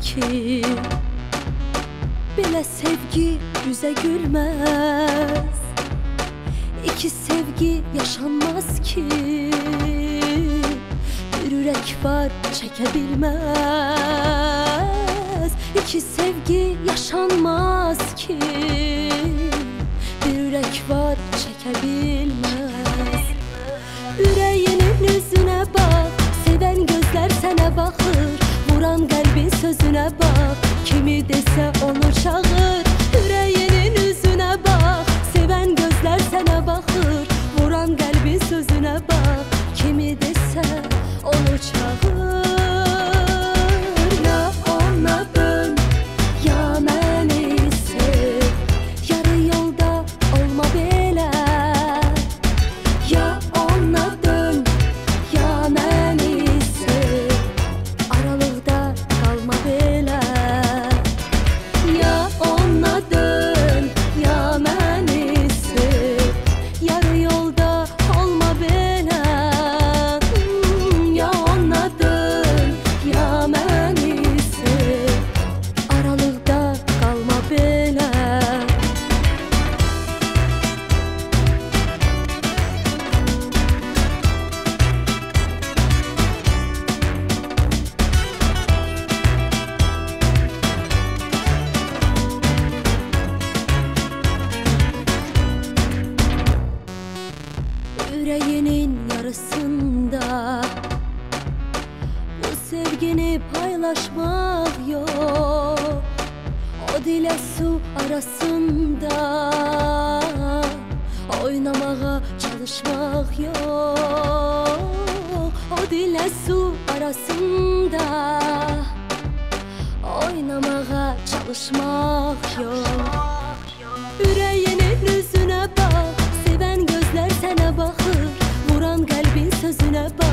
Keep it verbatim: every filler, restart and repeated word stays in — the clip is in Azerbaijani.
ki, belə sevgi yüzə gülməz. İki sevgi yaşanmaz ki, bir ürək var çəkə bilməz. İki sevgi yaşanmaz ki, bir ürək var çəkə bilməz. Ürəyinin üzünə bax, sevən gözlər sənə baxır. Vuran qəlbin sözünə bax, kimi desə onu çağır. Ürəyinin üzünə bax, sevən gözlər sənə baxır. Vuran qəlbin sözünə bax, kimi desə onu çağır. Ya ona dön, ya məni sev, yarı yolda olma belə. Ya ona dön, ya məni sev, aralıqda qalma belə. Ya ona dön, ya məni sev, yarı yolda olma belə. Ya ona dön, ya məni sev, aralıqda qalma belə. Yüreğinin yarısında bu sevgini paylaşmak yok. O dile su arasında oynamağa çalışmak yok. O dile su arasında oynamağa çalışmak yok. Yüreğinin yüzüne bak, seven gözler sənə baxır. Vuran qəlbin sözünə bax,